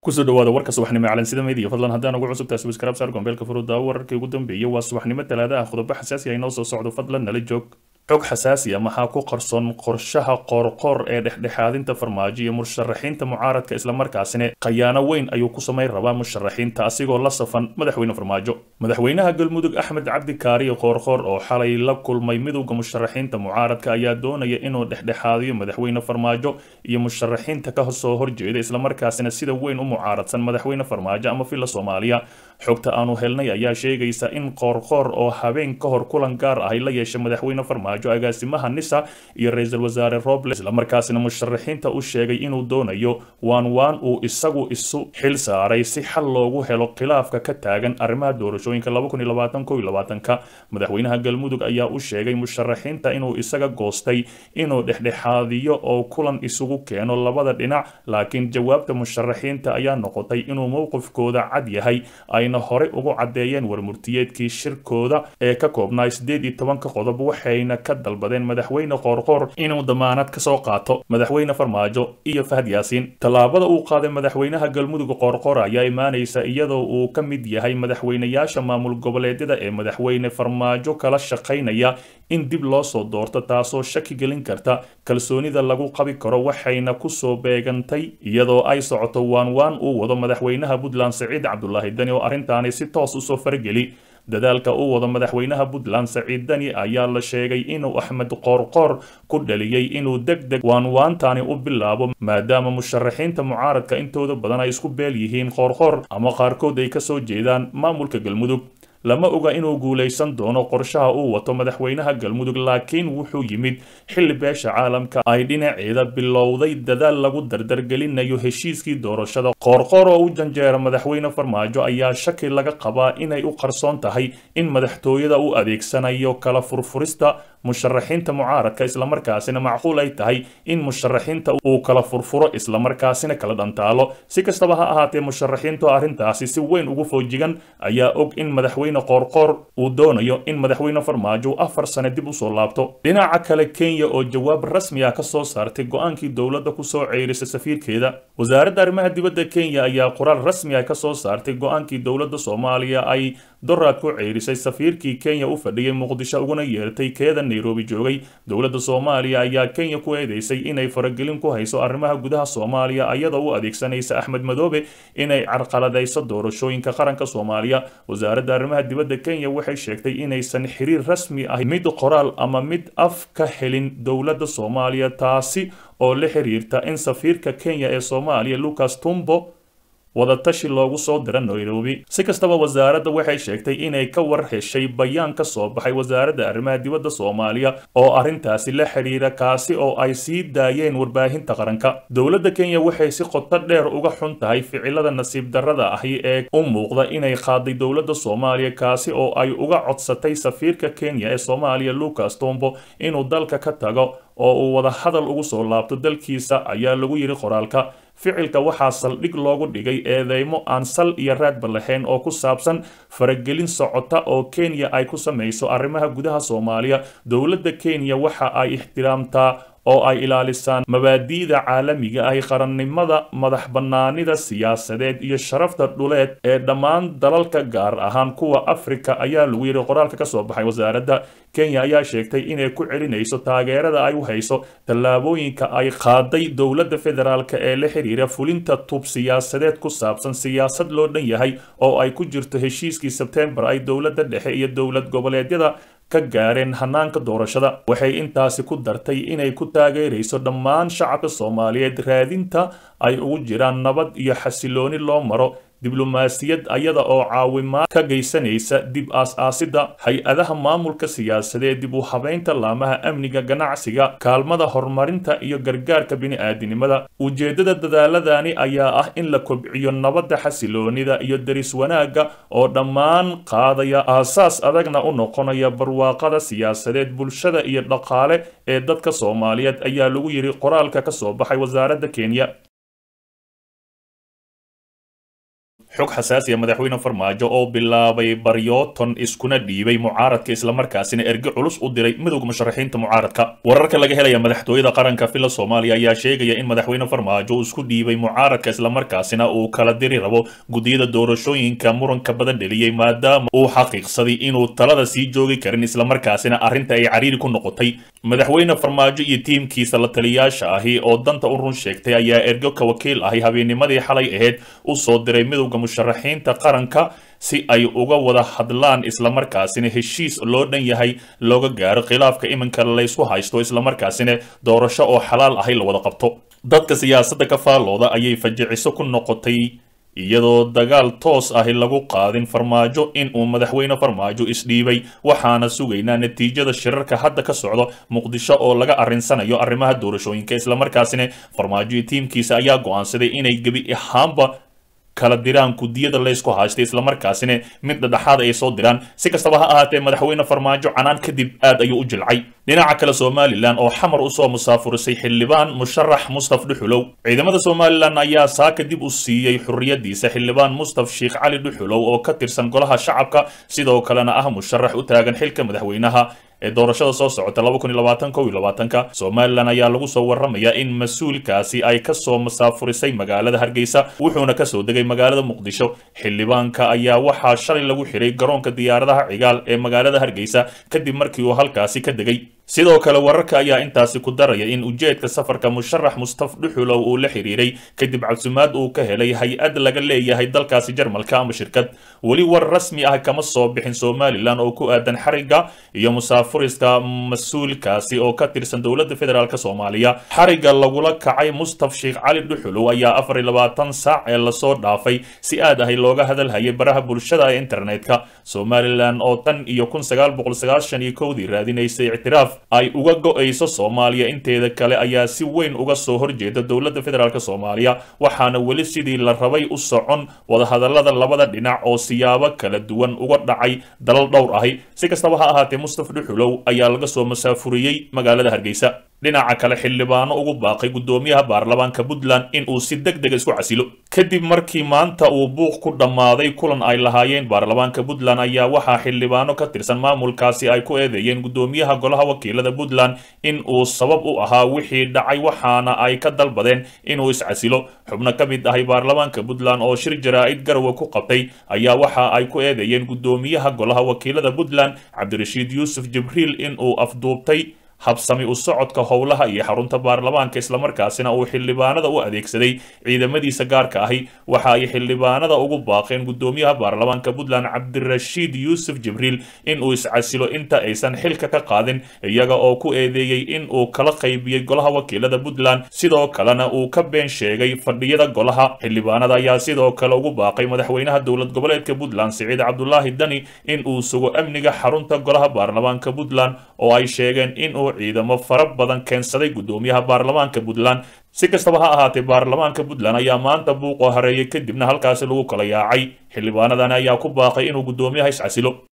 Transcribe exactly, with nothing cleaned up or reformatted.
kusoo dhawaada warka subaxnimo caalamsida media fadlan haddaan ugu cusub tahay subscribe saar gombeelka furuda wararkii ugu dambeeyay waa subaxnimo talaada ah qodobo xasaasi ah inoo soo socdo fadlan nala joog xog xasaasi ah maxaa ku qarsoon qorshaha qoorqoor ee dhexdhexaadinta farmaajo iyo musharaxiinta mucaaradka isla markaasina khayaano weyn ayuu ku samayn rabaa musharaxiinta asigoo la safan madaxweyne farmaajo madaxweynaha galmudug axmed cabdi kaariyo qoorqoor oo xalay la kulmay midowga musharaxiinta mucaaradka ayaa doonaya inuu dhexdhexaadiyo madaxweyne farmaajo iyo musharaxiinta ka soo horjeeda isla markaasina sida weyn u mucaaradsan madaxweyne farmaajo ama filla Soomaaliya xogta aanu helnay ayaa sheegaysa in qoorqoor oo habeen ka hor kulan gaar ah la yeeshay madaxweyne farmaajo agaasimaha nisa iyo ra'iisul wasaare Robles isla markaasina musharaxiinta u sheegay inuu doonayo waan waan uu isagu isu xil saaray si xal loogu helo khilaafka ka taagan arrimaha doorashooyinka laba kun iyo labaatan iyo labaatan ka madaxweynaha galmudug ayaa u sheegay musharaxiinta inuu isaga goostay inuu dhexdhexaadiyo oo kulan isugu keeno labada dhinac laakiin jawaabta musharaxiinta ayaa noqotay inuu mowqifkooda cad yahay ayna hore ugu cadeeyeen warmurtiyeedkii shirkooda ee ka koobnaa sideed iyo toban qodob waxayna ka dalbadeen madaxweyne qoorqoor inuu damaanad ka soo qaato madaxweyne farmaajo iyo Fahad Yaasiin talaabada uu qaaday madaxweynaha galmudug qoorqoor ayaa imaanaysa iyadoo uu ka mid yahay madaxweynayaasha maamul goboleedyada ee madaxweyne farmaajo kala shaqeynaya in dib loo soo doorto taasoo shaki gelin karta kalsoonida lagu qabi karo waxayna ku soo beegantay iyadoo ay socoto waan waan uu wado madaxweynaha Puntland Saciid Cabdullaahi Dani oo arrintaani si toos u soo fargeli dadaalka uu wado madaxweynaha Puntland Saciid Dani ayaa la sheegay inuu Axmed Qoorqoor ku dhaliyay inuu degdeg waan waantaani u bilaabo maadaama musharaxiinta mucaaradka intooda badan ay isku beel yihiin Qoorqoor ama qaarkood ay ka soo jeedaan maamulka galmudug lama oga inuu guuleysan doono qorshaha uu wato madaxweynaha galmudug laakiin wuxuu yimid xilli beesha caalamka ay dhinaceeda bilowday dadaal lagu dardargelinayo heshiiskii doorashada qoorqoor oo u janjeera madaxweyne farmaajo ayaa shaki laga qabaa inay u qarsoon tahay in madaxtooyada uu adeegsanayo kala furfurista musharaxiinta mucaaradka isla markaasina macquul ay tahay in musharaxiinta uu kala furfuro isla markaasina kala dhantaalo si kastaba ha ahaatee musharaxiintu arrintaasi si weyn ugu foojigan ayaa og in madaxweyne qoorqoor uu doonayo in madaxweyne farmaajo afar sano dib u soo laabto dhinaca kale Kenya oo jawaab rasmi ah ka soo saartay go'aankii dawladda ku soo ceerisay safiirkeeda wasaaradda arrimaha dibadda Kenya ayaa qoraal rasmi ah ka soo saartay go'aankii dawladda Soomaaliya ay doraad ku ceerisay safiirkii Kenya u fadhiyay Muqdisho uguna yeertay keeda Nairobi joogay dawladda Soomaaliya ayaa Kenya ku eedeysay inay faragelin ku hayso arrimaha gudaha Soomaaliya iyadoo u adeegsanaysa Axmed Madoobe inay carqaladayso doorashooyinka qaranka Soomaaliya wasaaradda arrimaha dibadda Kenya waxay sheegtay inaysan xiriir rasmi ah mid qoraal ama mid af ka helin dawladda Soomaaliya taasi oo la xiriirta in safiirka Kenya ee Soomaaliya Lucas Tumbo wada tashi loogu soo diray Nairobi si kastaba wasaaradda waxay sheegtay inay ka war heshay bayaan ka soo baxay wasaaradda arrimaha dibadda Soomaaliya oo arrintaasi la xiriira kaasi oo ay sii daayeen warbaahinta qaranka dawladda Kenya waxay si qoto dheer uga xun tahay ficilada nasiib darrada ah ee u muuqda inay qaaday dawladda Soomaaliya kaasi oo ay uga codsatay safiirka Kenya ee Soomaaliya Lucas Tumbo inuu dalka ka tago oo uu wada hadal ugu soo laabto dalkiisa ayaa lagu yiri qoraalka ficilka waxaa saldhig loogu dhigay eedeymo aan sal iyo raadba lahayn oo ku saabsan faragelin socota oo Kenya ay ku samayso arrimaha gudaha Soomaaliya dawladda Kenya waxa ay ixtiraamtaa oo ay ilaalisaan mabaadiida caalamiga ah qarannimada madax bannaanida siyaasadeed iyo sharafta dhuleed ee dhammaan dalalka gaar ahaan kuwa Afrika ayaa lagu yiri qoraalka ka soo baxay wasaaradda Kenya ayaa sheegtay inay ku celinayso taageerada ay u hayso tallaabooyinka ay qaaday dawladda federaalka ee la xiriira fulinta tub siyaasadeed ku saabsan siyaasad loo dhan yahay oo ay ku jirto heshiiskii September ay dawladda dhexe iyo dawlad goboleedyada ka gaareen hanaanka doorashada waxay intaasi ku dartay inay ku taageerayso dhammaan shacabka Soomaaliyeed raadinta ay ugu jiraan nabad iyo xasilooni loo maro diblomaasiyad ayada oo caawimaad ka geysanaysa dib aas-aasidda hay-adaha maamulka siyaasadeed dib u habeynta laamaha amniga ganacsiga kaalmada horumarinta iyo gargaarka bini'aadanimada ujeedada dadaaladani ayaa ah in la kobciyo nabadda xasiloonida iyo daris wanaagga oo dhammaan qaadaya aasaas adagna u noqonaya barwaaqada siyaasadeed bulshada iyo dhaqaale ee dadka Soomaaliyeed ayaa lagu yiri qoraalka ka soo baxay wasaaradda Kenya xog xasaasi ah madaxweyne farmaajo oo bilaabay baryooton iskuna dhiibay mucaaradka islamarkaasina erge culus u diray midowga musharaxiinta mucaaradka wararka laga helaya madaxtooyada qaranka fila Soomaaliya ayaa sheegaya in madaxweyne farmaajo uu isku dhiibay mucaaradka islamarkaasina uu kala diri rabo gudiyada doorashooyinka muranka badan dhaliyay maadaama uu xaqiiqsaday inuu talada sii joogi karin islamarkaasina arrinta ay cariiri ku noqotay madaxweyne farmaajo iyo tiimkiisa la taliyaasha ahi oo danta u run sheegtay ayaa ergo ka wakiil ahi habeennimadii xalay ahayd u soo diray midowga musharaxiinta qaranka si ay uga wada hadlaan islamarkaasina heshiis loo dhan yahay looga gaaro khilaafka iminka laysku haysto islamarkaasina doorasho oo xalaal ahi la wada qabto dadka siyaasadda ka faalooda ayay fajiciso ku noqotay iyadoo dagaal toos ahi lagu qaadin farmaajo in uu madaxweyne farmaajo isdhiibay waxaana sugaynaa natiijada shirarka hadda ka socdo muqdisho oo laga arinsanayo arrimaha doorashooyinka islamarkaasina farmaajo iyo tiimkiisa ayaa go'aansaday inay gebi ahaanba kala diraan gudiyada laysku haystay islamarkaasina mid dhexaad ay soo diraan si kastaba ha ahaatee madaxweyne farmaajo canaan kadib aad ayuu u jilcay dhinaca kale Somaliland oo xamar u soo musaafurisay xildhibaan musharax Mustaf Dhuxulow ciidamada Somaliland ayaa saaka dib u siiyay xurriyadiisa xildhibaan Mustaf Sheekh Cali Dhuxulow oo ka tirsan golaha shacabka sidoo kalena ah musharax u taagan xilka madaxweynaha ee doorashada soo socota laba kun iyo labaatan kow iyo labaatanka Somaliland ayaa lagu soo waramayaa in mas'uulkaasi ay ka soo musaafurisay magaalada Hargeysa wuxuuna ka soo degay magaalada Muqdisho xildhibaanka ayaa waxaa shalay lagu xiray garoonka diyaaradaha cigaal ee magaalada Hargeysa kadib markii uu halkaasi ka degay sidoo kale wararka ayaa intaasi ku daraya in ujeedka safarka musharax Mustaf Dhuxulow uu la xiriiray kadib casuumaad uu ka helay hay'ad laga leeyahay dalkaasi Jarmalka ama shirkad wali war rasmi ah kama soo bixin Somaliland oo ku aadan xariga iyo musaafuriska mas'uulkaasi oo ka tirsan dowladda federaalka Soomaaliya xariga lagula kacay Mustaf Sheekh Cali Dhuxulow ayaa afar iyo labaatan saac ee la soo dhaafay si aad ah looga hadalhayay baraha bulshada ee internetka Somaliland oo tan iyo kun sagaal boqol sagaashan iyo kow dii raadinaysay ictiraaf ay uga go'ayso Soomaaliya inteeda kale ayaa si weyn uga soo horjeeda dowladda federaalka Soomaaliya waxaana wali sidii la rabay u socon wada hadallada labada dhinac oo siyaabo kala duwan uga dhacay dalal dhowr ahi si kastaba ha ahaatee Mustaf Dhuxulow ayaa laga soo masaafuriyay magaalada Hargeysa dhinaca kale xildhibaano ugu baaqay gudoomiyaha baarlamaanka Puntland in uu si degdeg isku casilo kadib markii maanta uu buuq ku dhamaaday kulan ay lahaayeen baarlamaanka Puntland ayaa waxa xildhibaano ka tirsan maamulkaasi ay ku eedeeyeen gudoomiyaha golaha wakiilada Puntland in uu sabab u ahaa wixii dhacay waxaana ay ka dalbadeen inuu is casilo xubno ka mid ah baarlamaanka Puntland oo shir jaraa'id Garowe ku qabtay ayaa waxa ay ku eedeeyeen gudoomiyaha golaha wakiilada Puntland Cabdirashiid Yuusuf Jibriil in uu afduubtay habsami u socodka howlaha iyo xarunta baarlamaanka islamarkaasina uu xildhibaanada u adeegsaday ciidamadiisa gaarka ahi waxa ay xildhibaanada ugu baaqeen gudoomiyaha baarlamaanka Puntland Cabdirashiid Yuusuf Jibriil in uu iscasilo inta aysan xilka ka qaadin iyaga oo ku eedeeyay in uu kala qaybiyay golaha wakiilada Puntland sidoo kalena uu ka been sheegay fadhiyada golaha xildhibaanada ayaa sidoo kale ugu baaqay madaxweynaha dowlad goboleedka Puntland Siciid Cabdullaahi Dani in uu sugo amniga xarunta golaha baarlamaanka Puntland oo ay sheegeen in ciidamo fara badan keensaday gudoomiyaha baarlamaanka Puntland si kastaba ha ahaatee baarlamaanka Puntland ayaa maanta buuq oo hareeyay kadibna halkaas lagu kala yaacay xildhibaanadan ayaa ku baaqay inuu gudoomiyaha is casilo